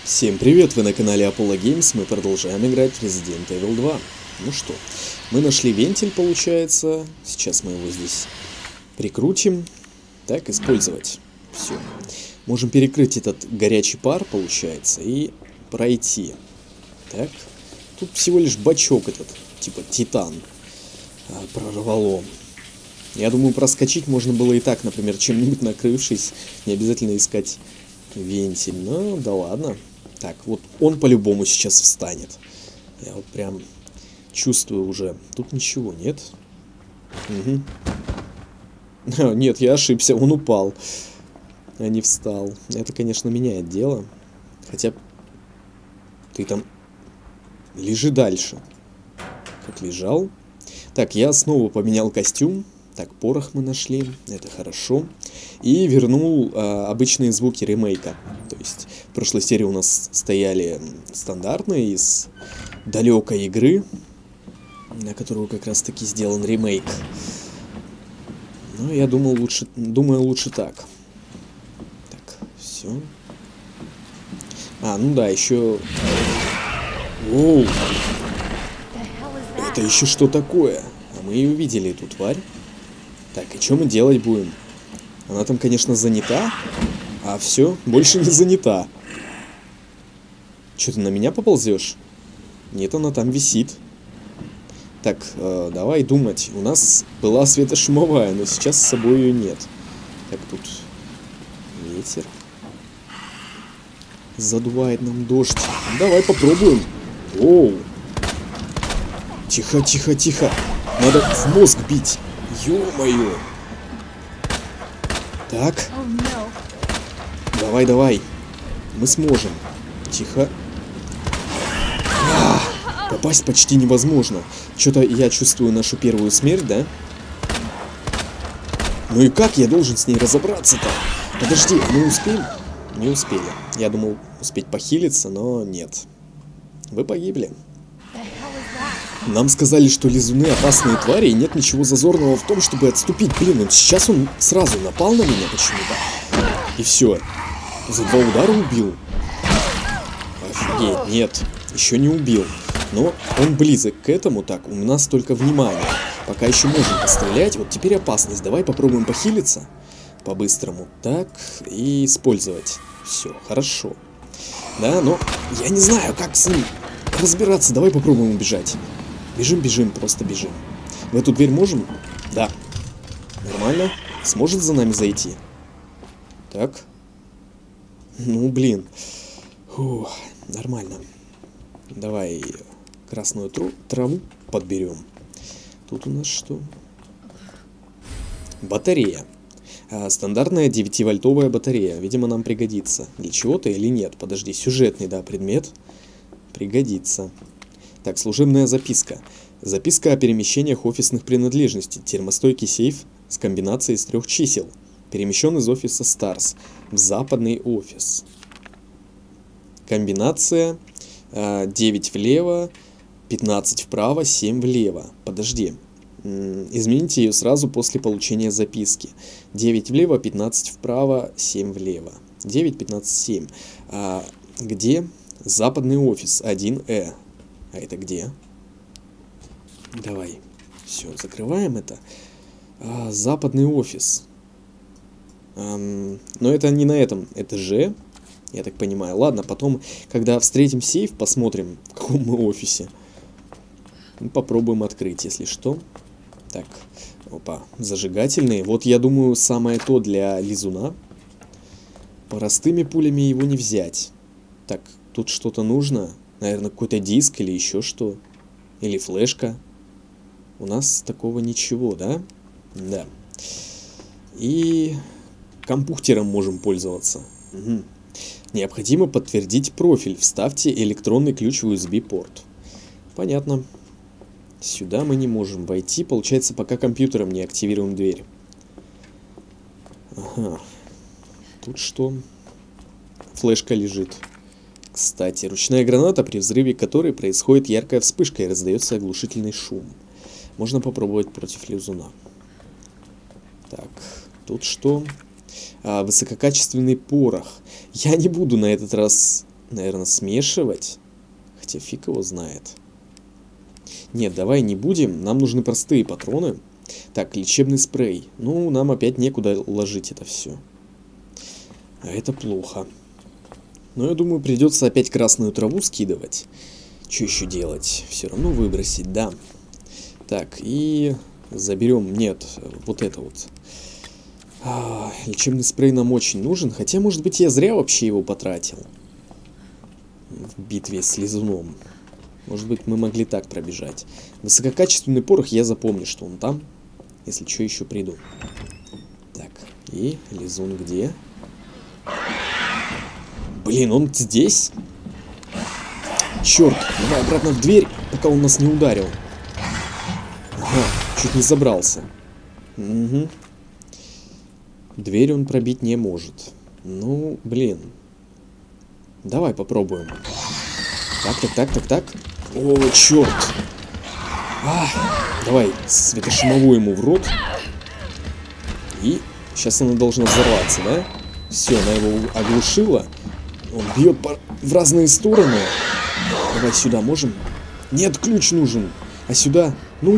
Всем привет, вы на канале Apollo Games, мы продолжаем играть в Resident Evil 2. Ну что, мы нашли вентиль, получается, сейчас мы его здесь прикрутим. Так, использовать. Все. Можем перекрыть этот горячий пар, получается, и пройти. Так, тут всего лишь бачок этот, типа титан, прорвало. Я думаю, проскочить можно было и так, например, чем-нибудь накрывшись, не обязательно искать вентиль, но да ладно. Так, вот он по-любому сейчас встанет. Я вот прям чувствую уже. Тут ничего нет. Угу. Нет, я ошибся, он упал, а не встал. Это, конечно, меняет дело. Хотя ты там лежи дальше. Как лежал. Так, я снова поменял костюм. Так, порох мы нашли, это хорошо. И вернул обычные звуки ремейка. То есть в прошлой серии у нас стояли стандартные из далекой игры, на которую как раз таки сделан ремейк. Но я думаю, лучше так. Так, все. Ну да, еще... Оу! Это еще что такое? А мы и увидели эту тварь. Так, и что мы делать будем? Она там, конечно, занята, а все, больше не занята. Что, ты на меня поползешь? Нет, она там висит. Так, давай думать. У нас была светошумовая, но сейчас с собой ее нет. Так, тут ветер. Задувает нам дождь. Давай попробуем. Оу. Тихо, тихо, тихо. Надо в мозг бить. Ё-моё. Так. Давай, давай. Мы сможем. Тихо. Попасть почти невозможно. Что-то я чувствую нашу первую смерть, да? Ну и как я должен с ней разобраться-то? Подожди, мы успели? Не успели. Я думал успеть похилиться, но нет. Вы погибли. Нам сказали, что лизуны опасные твари, и нет ничего зазорного в том, чтобы отступить. Блин, вот сейчас он сразу напал на меня почему-то. И все. За 2 удара убил. Офигеть, нет. Еще не убил. Но он близок к этому. Так, у нас только внимание. Пока еще можем пострелять. Вот теперь опасность. Давай попробуем похилиться. По-быстрому. Так, и использовать. Все, хорошо. Да, но я не знаю, как с ним разбираться. Давай попробуем убежать. Бежим, бежим, просто бежим. В эту дверь можем? Да. Нормально. Сможет за нами зайти? Так. Ну, блин. Фух, нормально. Давай красную траву подберем. Тут у нас что? Батарея. Стандартная 9-вольтовая батарея. Видимо, нам пригодится. Для чего-то или нет? Подожди, сюжетный, да, предмет. Пригодится. Так, служебная записка. Записка о перемещениях офисных принадлежностей. Термостойкий сейф с комбинацией из 3 чисел. Перемещен из офиса Старс в западный офис. Комбинация 9 влево, 15 вправо, 7 влево. Подожди. Измените ее сразу после получения записки. 9 влево, 15 вправо, 7 влево. 9, 15, 7. Где? Западный офис 1Э. А это где? Давай. Все, закрываем это. Западный офис. Но это не на этом этаже, я так понимаю. Ладно, потом, когда встретим сейф, посмотрим, в каком мы офисе. Попробуем открыть, если что. Так, опа, зажигательные. Вот, я думаю, самое то для лизуна. Простыми пулями его не взять. Так, тут что-то нужно. Наверное, какой-то диск или еще что. Или флешка. У нас такого ничего, да? Да. И компьютером можем пользоваться. Угу. Необходимо подтвердить профиль. Вставьте электронный ключ в USB-порт. Понятно. Сюда мы не можем войти. Получается, пока компьютером не активируем дверь. Ага. Тут что? Флешка лежит. Кстати, ручная граната, при взрыве которой происходит яркая вспышка и раздается оглушительный шум. Можно попробовать против лизуна. Так, тут что? Высококачественный порох. Я не буду на этот раз наверное, смешивать. Хотя фиг его знает. Нет, давай не будем. Нам нужны простые патроны. Так, лечебный спрей. Ну, нам опять некуда ложить это все. А это плохо. Но я думаю, придется опять красную траву скидывать. Что еще делать? Все равно выбросить, да. Так, и заберем. Нет, вот это вот. Лечебный спрей нам очень нужен. Хотя, может быть, я зря вообще его потратил. В битве с лизуном. Может быть, мы могли так пробежать. Высококачественный порох, я запомню, что он там. Если что, еще приду. Так, и лизун где? Блин, он здесь? Черт, давай обратно в дверь, пока он нас не ударил. Ага, чуть не забрался. Угу. Дверь он пробить не может. Ну, блин. Давай попробуем. Так. О, черт. Давай светошумовую ему в рот. И сейчас она должна взорваться, да? Все, она его оглушила. Он бьет в разные стороны. Давай сюда можем? Нет, ключ нужен. А сюда? Ну?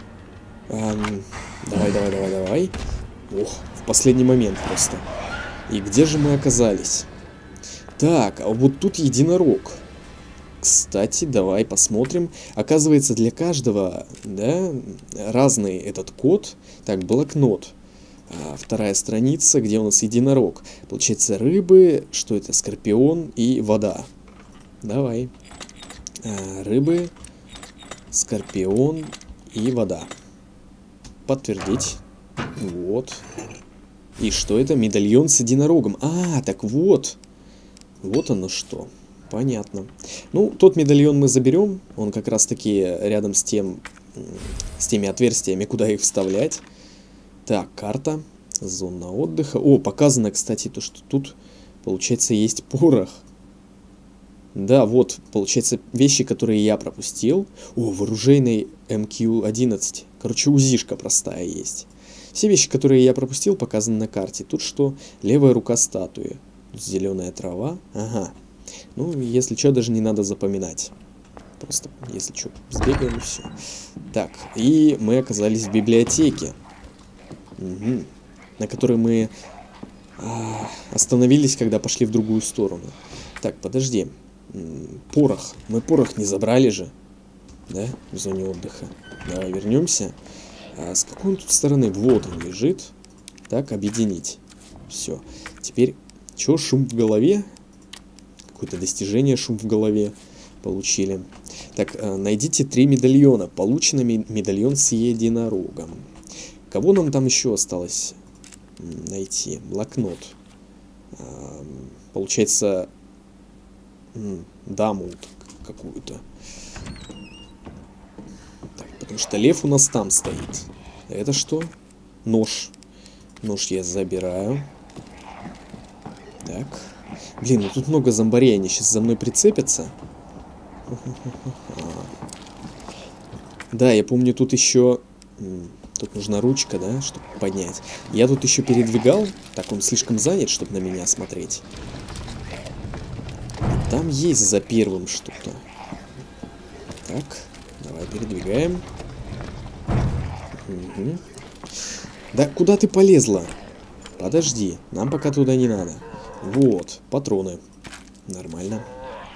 Давай. Ох, в последний момент просто. И где же мы оказались? Так, а вот тут единорог. Кстати, давай посмотрим. Оказывается, для каждого, да, разный этот код. Так, блокнот. Вторая страница, где у нас единорог. Получается, рыбы, что это? Скорпион и вода. Давай. Рыбы, скорпион и вода. Подтвердить. Вот. И что это? Медальон с единорогом. Так вот. Вот оно что. Понятно. Ну, тот медальон мы заберем. Он как раз таки рядом с теми отверстиями, куда их вставлять. Так, карта. Зона отдыха. О, показано, кстати, то, что тут, получается, есть порох. Да, вот, получается, вещи, которые я пропустил. О, вооружейный МК-11. Короче, УЗИшка простая есть. Все вещи, которые я пропустил, показаны на карте. Тут что? Левая рука статуи. Зеленая трава. Ага. Ну, если что, даже не надо запоминать. Просто, если что, сбегаем и все. Так, и мы оказались в библиотеке. Угу. На которой мы остановились, когда пошли в другую сторону. Так, подожди. Порох. Мы порох не забрали же. Да? В зоне отдыха. Давай вернемся. С какой он тут стороны? Вот он лежит. Так, объединить. Все. Теперь, что, шум в голове? Какое-то достижение, шум в голове получили. Так, найдите 3 медальона. Получено медальон с единорогом. Кого нам там еще осталось найти? Блокнот. Получается, даму какую-то. Так, потому что лев у нас там стоит. Это что? Нож. Нож я забираю. Так. Блин, ну тут много зомбарей, они сейчас за мной прицепятся. Да, я помню, тут еще... Тут нужна ручка, да, чтобы поднять. Я тут еще передвигал. Так, он слишком занят, чтобы на меня смотреть. И там есть за первым что-то. Так, давай передвигаем. Угу. Да куда ты полезла? Подожди, нам пока туда не надо. Вот, патроны. Нормально.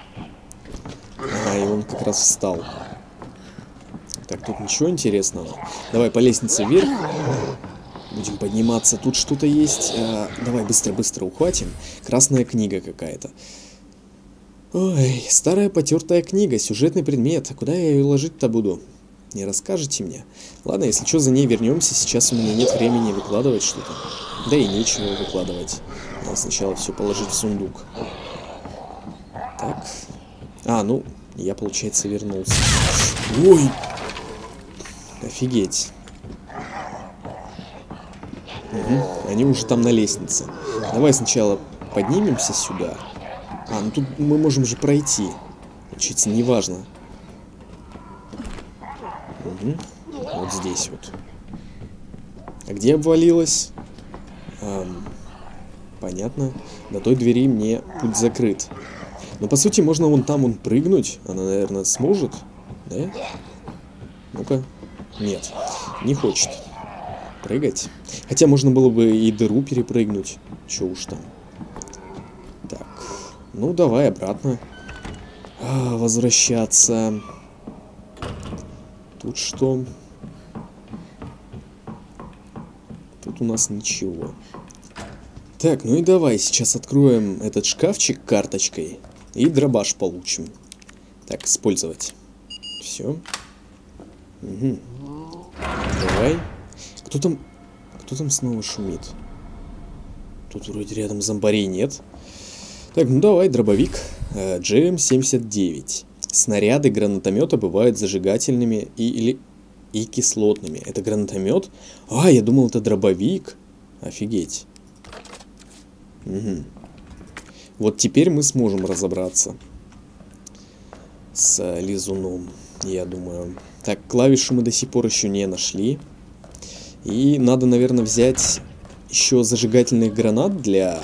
И он как раз встал. Так, тут ничего интересного. Давай по лестнице вверх. Будем подниматься. Тут что-то есть. Давай быстро ухватим. Красная книга какая-то. Ой, старая потертая книга. Сюжетный предмет. А куда я ее ложить-то буду? Не расскажете мне? Ладно, если что, за ней вернемся. Сейчас у меня нет времени выкладывать что-то. Да и нечего выкладывать. Надо сначала все положить в сундук. Так. Ну, я, получается, вернулся. Ой! Офигеть. Угу. Они уже там на лестнице. Давай сначала поднимемся сюда. Ну тут мы можем же пройти. Получается, неважно. Угу. Вот здесь вот. А где обвалилась? Понятно. До той двери мне путь закрыт. Но по сути можно вон там вон прыгнуть. Она, наверное, сможет. Да? Ну-ка. Нет, не хочет прыгать. Хотя можно было бы и дыру перепрыгнуть. Че уж там. Так. Ну, давай обратно. Возвращаться. Тут что? Тут у нас ничего. Так, ну и давай сейчас откроем этот шкафчик карточкой. И дробаш получим. Так, использовать. Все. Угу. Давай. Кто там снова шумит? Тут вроде рядом зомбарей нет. Так, ну давай, дробовик. GM-79. Снаряды гранатомета бывают зажигательными и кислотными. Это гранатомет? А, я думал, это дробовик. Офигеть. Угу. Вот теперь мы сможем разобраться с лизуном, я думаю. Так, клавишу мы до сих пор еще не нашли. И надо, наверное, взять еще зажигательных гранат для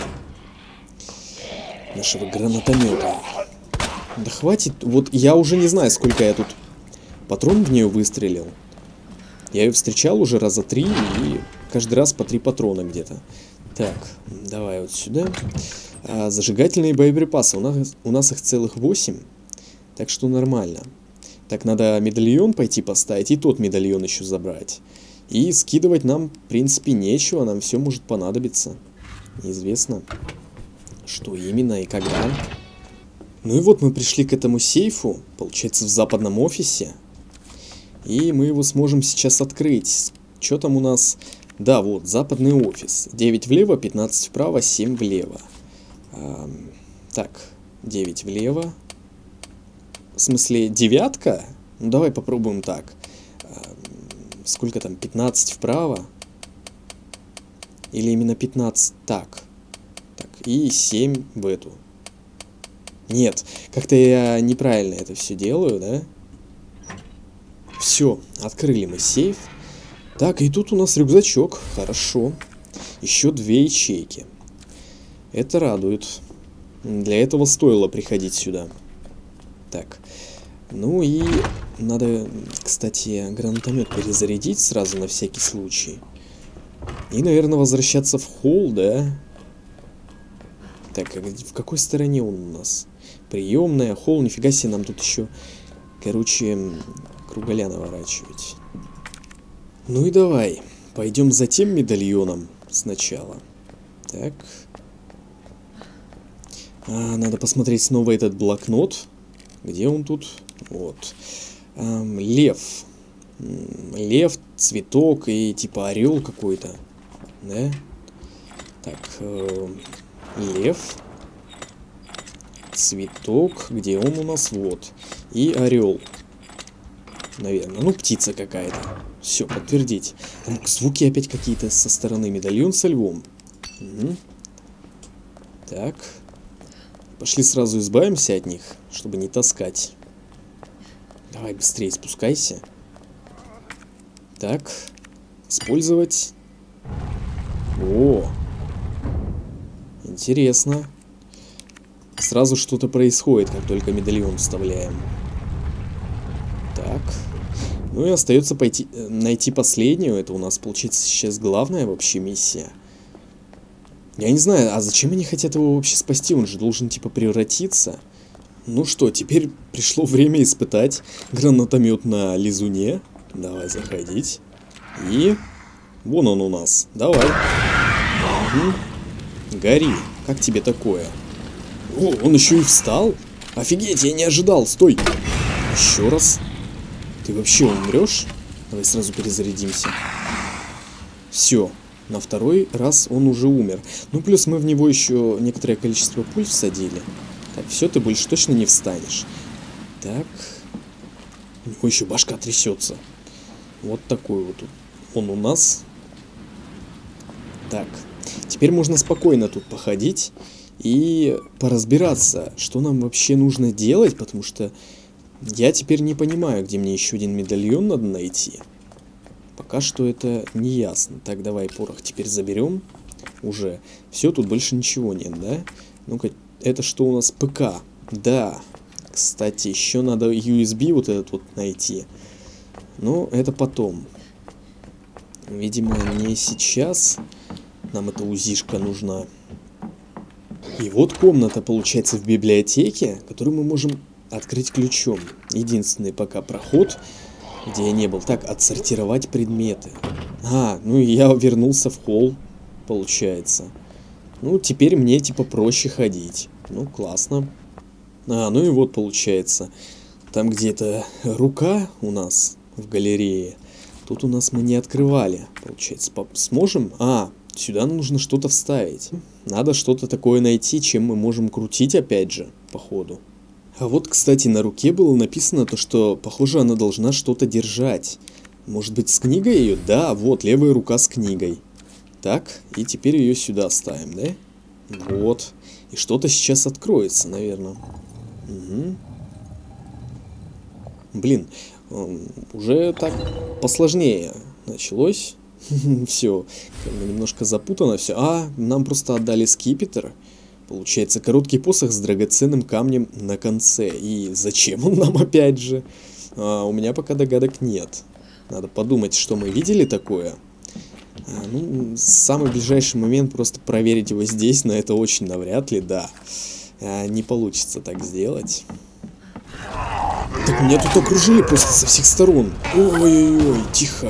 нашего гранатомета. Да хватит. Вот я уже не знаю, сколько я тут патрон в нее выстрелил. Я ее встречал уже раза 3 и каждый раз по 3 патрона где-то. Так, давай вот сюда. Зажигательные боеприпасы. У нас их целых 8. Так что нормально. Так, надо медальон пойти поставить и тот медальон еще забрать. И скидывать нам, в принципе, нечего. Нам все может понадобиться. Неизвестно, что именно и когда. Ну и вот мы пришли к этому сейфу. Получается, в западном офисе. И мы его сможем сейчас открыть. Что там у нас? Да, вот, западный офис. 9 влево, 15 вправо, 7 влево. Так, 9 влево. В смысле, девятка? Ну, давай попробуем так. Сколько там? 15 вправо? Или именно 15? Так. Так, и 7 в эту. Нет, как-то я неправильно это все делаю, да? Все, открыли мы сейф. Так, и тут у нас рюкзачок. Хорошо. Еще 2 ячейки. Это радует. Для этого стоило приходить сюда. Так. Ну и надо, кстати, гранатомет перезарядить сразу на всякий случай. И, наверное, возвращаться в холл, да? Так, а в какой стороне он у нас? Приемная, холл, нифига себе, нам тут еще, короче, кругаля наворачивать. Ну и давай, пойдем за тем медальоном сначала. Так. Надо посмотреть снова этот блокнот. Где он тут? Вот. Лев. Лев, цветок и типа орел какой-то. Да? Так, лев. Цветок. Где он у нас? Вот. И орел. Наверное. Ну, птица какая-то. Все, подтвердить. Там звуки опять какие-то со стороны. Медальон со львом. Угу. Так. Пошли сразу избавимся от них, чтобы не таскать. Давай быстрее спускайся. Так. Использовать. О! Интересно. Сразу что-то происходит, как только медальон вставляем. Так. Ну и остается найти последнюю. Это у нас, получается, сейчас главная вообще миссия. Я не знаю, а зачем они хотят его вообще спасти? Он же должен, типа, превратиться. Ну что, теперь пришло время испытать гранатомет на лизуне. Давай заходить. И вон он у нас. Давай. Угу. Гори. Как тебе такое? О, он еще и встал? Офигеть, я не ожидал. Стой. Еще раз. Ты вообще умрешь? Давай сразу перезарядимся. Все. На второй раз он уже умер. Ну, плюс мы в него еще некоторое количество пуль всадили. Так, все, ты больше точно не встанешь. Так. У него еще башка трясется. Вот такой вот он у нас. Так. Теперь можно спокойно тут походить и поразбираться, что нам вообще нужно делать, потому что я теперь не понимаю, где мне еще один медальон надо найти. Пока что это не ясно. Так, давай порох теперь заберем. Уже. Все, тут больше ничего нет, да? Ну-ка, это что у нас? ПК. Да. Кстати, еще надо USB вот этот вот найти. Но это потом. Видимо, не сейчас. Нам эта УЗИшка нужна. И вот комната, получается, в библиотеке, которую мы можем открыть ключом. Единственный пока проход, где я не был. Так, отсортировать предметы. Ну и я вернулся в холл, получается. Ну, теперь мне, типа, проще ходить. Ну, классно. Ну и вот, получается, там где-то рука у нас в галерее. Тут у нас мы не открывали, получается. Сможем? Сюда нужно что-то вставить. Надо что-то такое найти, чем мы можем крутить, опять же, по ходу. А вот, кстати, на руке было написано то, что, похоже, она должна что-то держать. Может быть, с книгой ее? Да, вот, левая рука с книгой. Так, и теперь ее сюда ставим, да? Вот. И что-то сейчас откроется, наверное. Угу. Блин, уже так посложнее началось. Все, немножко запутано все. Нам просто отдали скипетр. Получается, короткий посох с драгоценным камнем на конце. И зачем он нам опять же? У меня пока догадок нет. Надо подумать, что мы видели такое. Ну, самый ближайший момент просто проверить его здесь, но это очень навряд ли, да. Не получится так сделать. Так, меня тут окружили просто со всех сторон. Ой-ой-ой, тихо.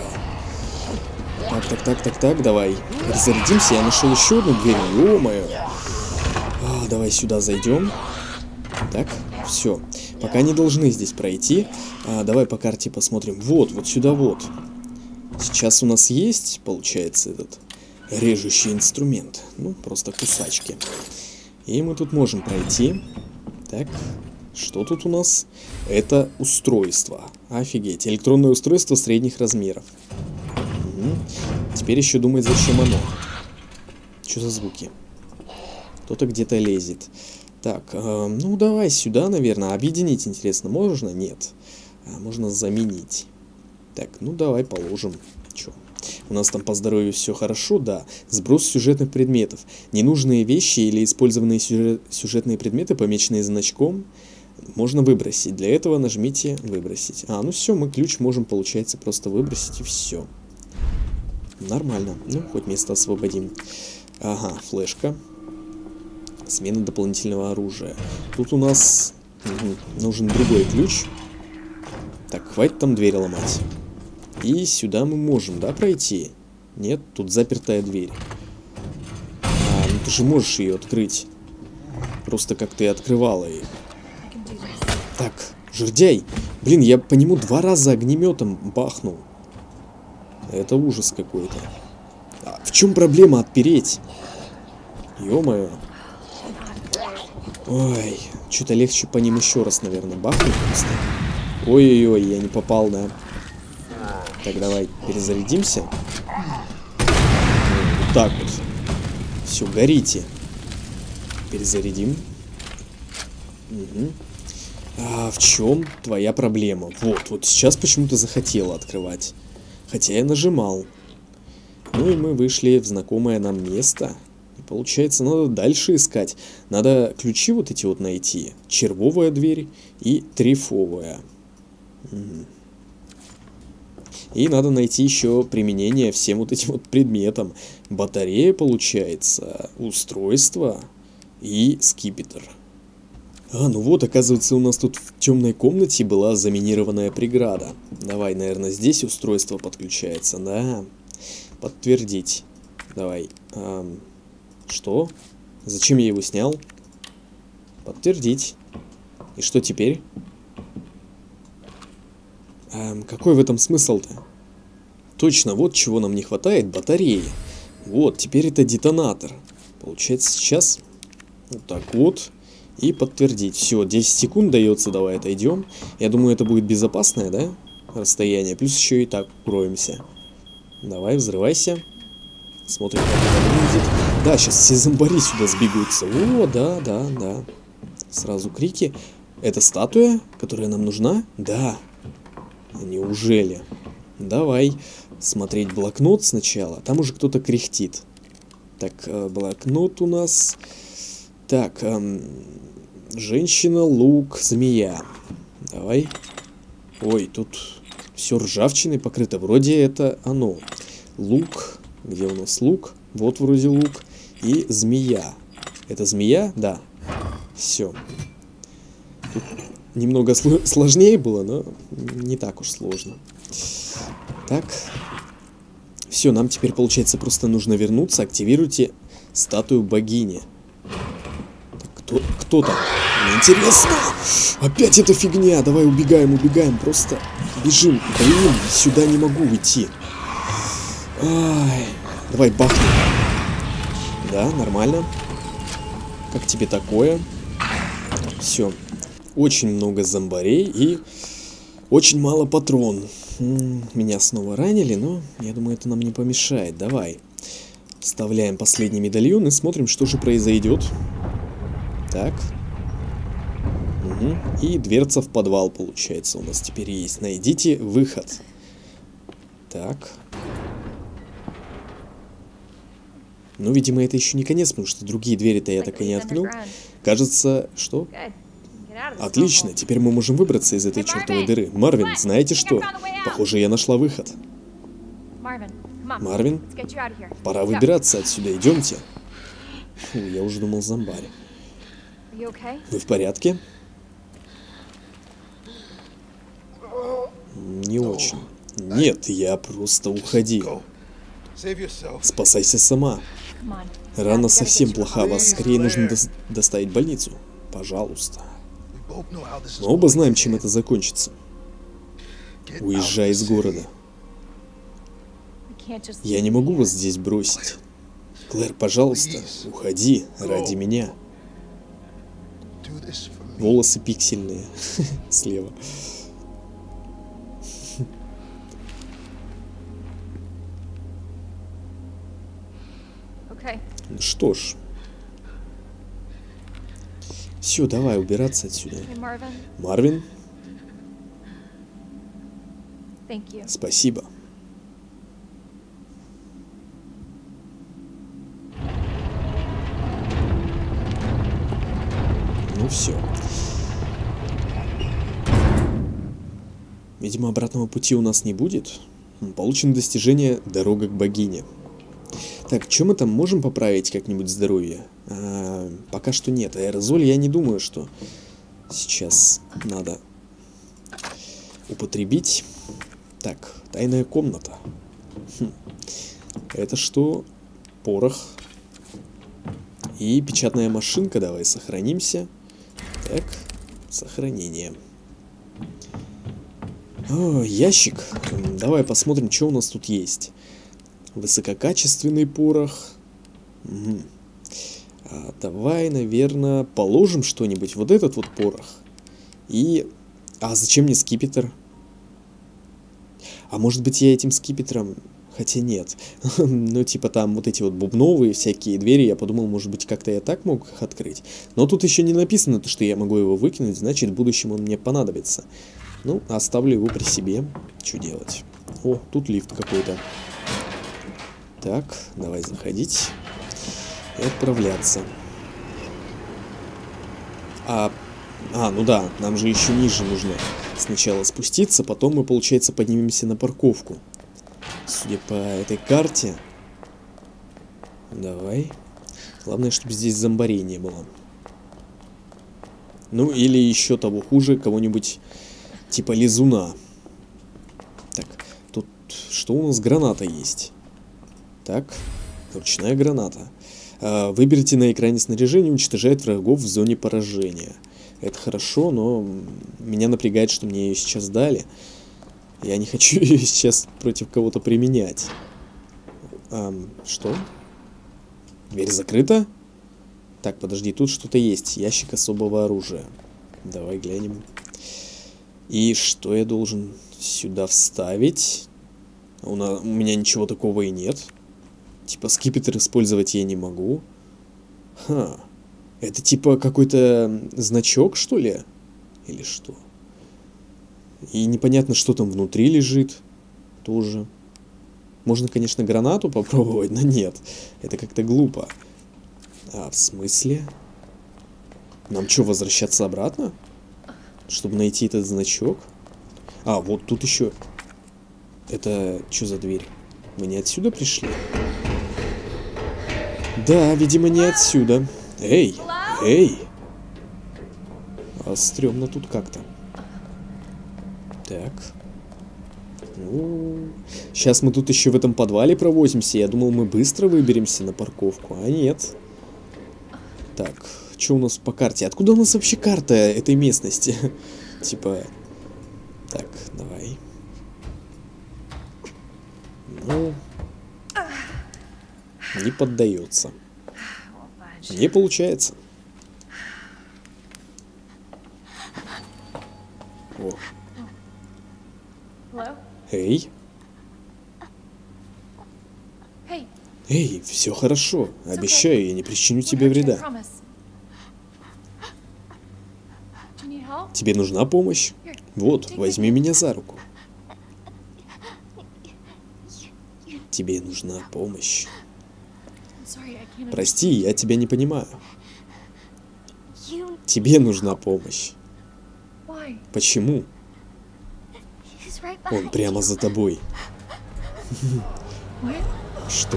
Так, давай. Перезарядимся, я нашел еще одну дверь, ё-моё. Давай сюда зайдем. Так, все. Пока не должны здесь пройти. Давай по карте посмотрим. Вот сюда вот. Сейчас у нас есть, получается, этот режущий инструмент. Ну, просто кусачки. И мы тут можем пройти. Так, что тут у нас? Это устройство. Офигеть, электронное устройство средних размеров. Теперь еще думает, зачем оно. Что за звуки? Кто-то где-то лезет. Так, ну давай сюда, наверное. Объединить, интересно, можно? Нет. Можно заменить. Так, ну давай положим. Че? У нас там по здоровью все хорошо, да. Сброс сюжетных предметов. Ненужные вещи или использованные сюжетные предметы, помеченные значком, можно выбросить. Для этого нажмите «Выбросить». Ну все, мы ключ можем, получается, просто выбросить и все. Нормально. Ну, хоть место освободим. Ага, флешка. Смена дополнительного оружия. Тут у нас нужен другой ключ. Так, хватит там дверь ломать. И сюда мы можем, да, пройти? Нет, тут запертая дверь. Ну ты же можешь ее открыть. Просто как ты открывала ее. Так, жердяй. Блин, я по нему 2 раза огнеметом бахнул. Это ужас какой-то. В чем проблема отпереть? Ё-моё. Ой, что-то легче по ним еще раз, наверное, бахнуть просто. Ой-ой-ой, я не попал, да. Так, давай перезарядимся. Вот так вот. Все, горите. Перезарядим. Угу. В чем твоя проблема? Вот сейчас почему-то захотела открывать. Хотя я нажимал. Ну и мы вышли в знакомое нам место. И получается, надо дальше искать. Надо ключи вот эти вот найти. Червовая дверь и трифовая. И надо найти еще применение всем вот этим вот предметам. Батарея, получается, устройство и скипетр. Ну вот, оказывается, у нас тут в темной комнате была заминированная преграда. Давай, наверное, здесь устройство подключается, да? Подтвердить. Давай. Что? Зачем я его снял? Подтвердить. И что теперь? Какой в этом смысл-то? Точно, вот чего нам не хватает, батареи. Вот, теперь это детонатор. Получается, сейчас вот так вот. И подтвердить. Все, 10 секунд дается, давай отойдем. Я думаю, это будет безопасное, да? Расстояние. Плюс еще и так укроемся. Давай, взрывайся. Смотрим, как это выглядит. Да, сейчас все зомбари сюда сбегаются. О, да. Сразу крики. Это статуя, которая нам нужна? Да. Неужели? Давай смотреть блокнот сначала. Там уже кто-то кряхтит. Так, блокнот у нас... Так, Женщина, лук, змея. Давай. Ой, тут все ржавчиной покрыто. Вроде это оно. Лук. Где у нас лук? Вот вроде лук. И змея. Это змея? Да. Все. Тут немного сложнее было, но не так уж сложно. Так. Все, нам теперь, получается, просто нужно вернуться. Активируйте статую богини. Так, кто там? Мне интересно. Опять эта фигня. Давай убегаем, убегаем. Просто бежим. Блин, сюда не могу уйти. Ай. Давай бахнем. Да, нормально. Как тебе такое? Все. Очень много зомбарей и очень мало патрон. Меня снова ранили, но я думаю, это нам не помешает. Давай. Вставляем последний медальон и смотрим, что же произойдет. Так. Угу. И дверца в подвал, получается, у нас теперь есть. Найдите выход. Так. Ну, видимо, это еще не конец, потому что другие двери-то я так и не открыл. Кажется, что... Отлично, теперь мы можем выбраться из этой чертовой дыры. Марвин, знаете что? Похоже, я нашла выход. Марвин, пора выбираться отсюда, идемте. Фу, я уже думал зомбарь. Вы в порядке? Не очень. Нет, я просто уходи. Спасайся сама. Рана совсем плоха, вас скорее нужно доставить в больницу. Пожалуйста. Мы оба знаем, чем это закончится. Уезжай из города. Я не могу вас здесь бросить. Клэр, пожалуйста, уходи ради меня. Волосы пиксельные. Слева. Ну что ж. Все, давай убираться отсюда. Марвин? Спасибо. Ну все. Видимо, обратного пути у нас не будет. Получено достижение «Дорога к богине». Так, что мы там можем поправить как-нибудь здоровье? Пока что нет. Аэрозоль я не думаю, что сейчас надо употребить. Так, тайная комната. Это что? Порох. И печатная машинка. Давай сохранимся. Так, сохранение. О, ящик. Давай посмотрим, что у нас тут есть. Высококачественный порох. Угу. Давай, наверное, положим что-нибудь. Вот этот вот порох. И... А зачем мне скипетр? А может быть, я этим скипетром... Хотя нет. Ну, типа там вот эти вот бубновые всякие двери. Я подумал, может быть, как-то я так мог их открыть. Но тут еще не написано, то, что я могу его выкинуть. Значит, в будущем он мне понадобится. Ну, оставлю его при себе. Что делать? О, тут лифт какой-то. Так, давай заходить и отправляться. Ну да, нам же еще ниже нужно сначала спуститься, потом мы, получается, поднимемся на парковку. Судя по этой карте. Давай. Главное, чтобы здесь зомбарей не было. Ну, или еще того хуже, кого-нибудь типа лизуна. Так, тут что у нас? Граната есть. Так, ручная граната. Выберите на экране снаряжение, уничтожает врагов в зоне поражения. Это хорошо, но меня напрягает, что мне ее сейчас дали. Я не хочу ее сейчас против кого-то применять. Что? Дверь закрыта? Так, подожди, тут что-то есть. Ящик особого оружия. Давай глянем. И что я должен сюда вставить? У меня ничего такого и нет. Типа скипетр использовать я не могу. Ха. Это типа какой-то значок, что ли? Или что? И непонятно, что там внутри лежит. Тоже. Можно, конечно, гранату попробовать, но нет. Это как-то глупо. В смысле? Нам что, возвращаться обратно? Чтобы найти этот значок? А, вот тут еще. Это что за дверь? Мы не отсюда пришли? Да, видимо, не отсюда. Эй, эй! А стрёмно тут как-то. Так. Ну, сейчас мы тут еще в этом подвале провозимся. Я думал, мы быстро выберемся на парковку, а нет. Так, что у нас по карте? Откуда у нас вообще карта этой местности? Типа... Так, давай. Ну... Не поддается. Не получается. О. Эй. Эй, все хорошо. Обещаю, я не причиню тебе вреда. Тебе нужна помощь? Вот, возьми меня за руку. Тебе нужна помощь. Прости, я тебя не понимаю. Тебе нужна помощь. Почему? Он прямо за тобой. Что?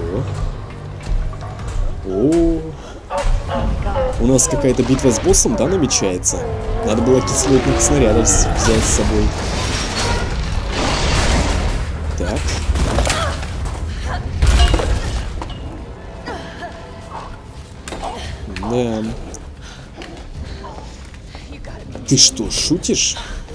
О, у нас какая-то битва с боссом, да, намечается? Надо было кислотных снарядов взять с собой. Так. Да. Ты что, шутишь?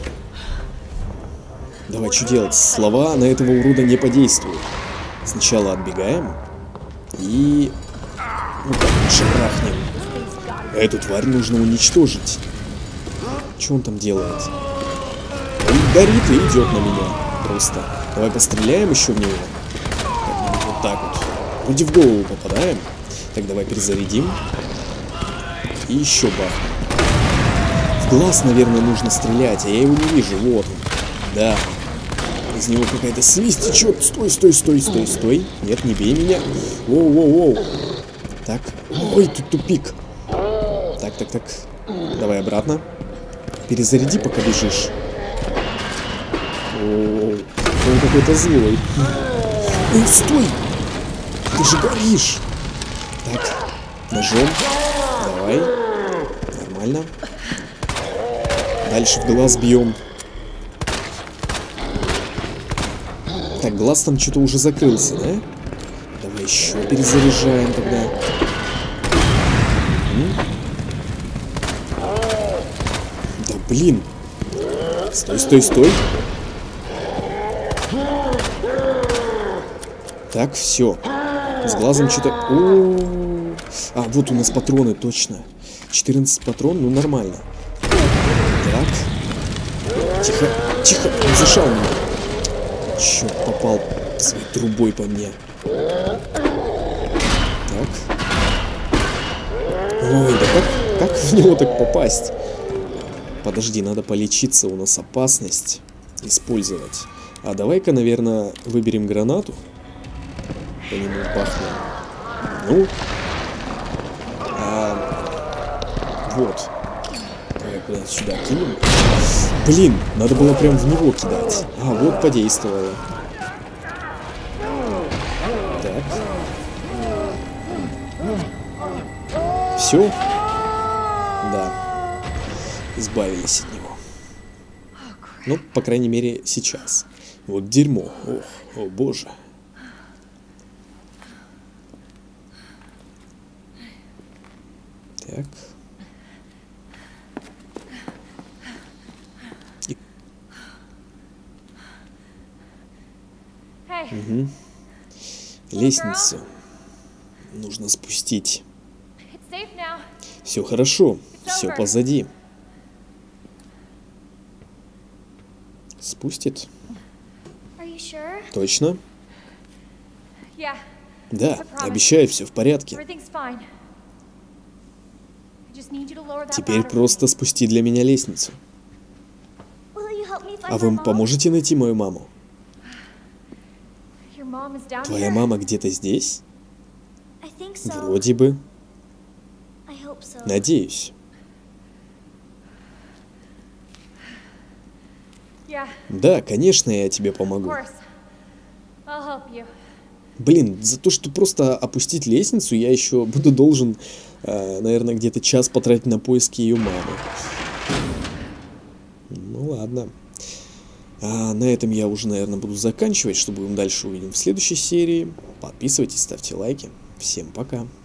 Давай, что делать? Слова на этого урода не подействуют. Сначала отбегаем и... Ну так, шарахнем. Эту тварь нужно уничтожить. Что он там делает? Он горит и идет на меня. Просто. Давай постреляем еще в него. Вот так вот. Вроде в голову попадаем. Так, давай перезарядим. И еще бахнем. В глаз, наверное, нужно стрелять, а я его не вижу. Вот он. Да. Из него какая-то слизь течет. Стой, стой, стой, стой, стой. Нет, не бей меня. Воу, воу, воу. Так. Ой, тут тупик. Так, так, так. Давай обратно. Перезаряди, пока бежишь. О, он какой-то злой. Ой, стой! Ты же горишь. Так, ножом. Давай. Нормально. Дальше в глаз бьем. Так, глаз там что-то уже закрылся, да? Давай еще перезаряжаем тогда. Да блин. Стой, стой, стой. Так, все. С глазом что-то... А, вот у нас патроны, точно. 14 патрон, ну нормально. Так. Тихо, тихо, он зашел меня. Черт, попал своей трубой по мне. Так. Ой, да как в него так попасть? Подожди, надо полечиться, у нас опасность использовать. А давай-ка, наверное, выберем гранату. По нему бахнем. Ну. Вот. Давай куда-то сюда кинем. Блин, надо было прям в него кидать. А, вот подействовало. Так. Все? Да. Избавились от него. Ну, по крайней мере, сейчас. Вот дерьмо. Ох, о боже. Так. Угу. Лестницу нужно спустить. Все хорошо, все позади. Спустит? Точно? Да, обещаю, все в порядке. Теперь просто спусти для меня лестницу. А вы поможете найти мою маму? Твоя мама где-то здесь? Вроде бы. Надеюсь. Да, конечно, я тебе помогу. Блин, за то, что просто опустить лестницу, я еще буду должен, наверное, где-то час потратить на поиски ее мамы. Ну ладно. А на этом я уже, наверное, буду заканчивать. Что будем дальше увидим в следующей серии. Подписывайтесь, ставьте лайки. Всем пока.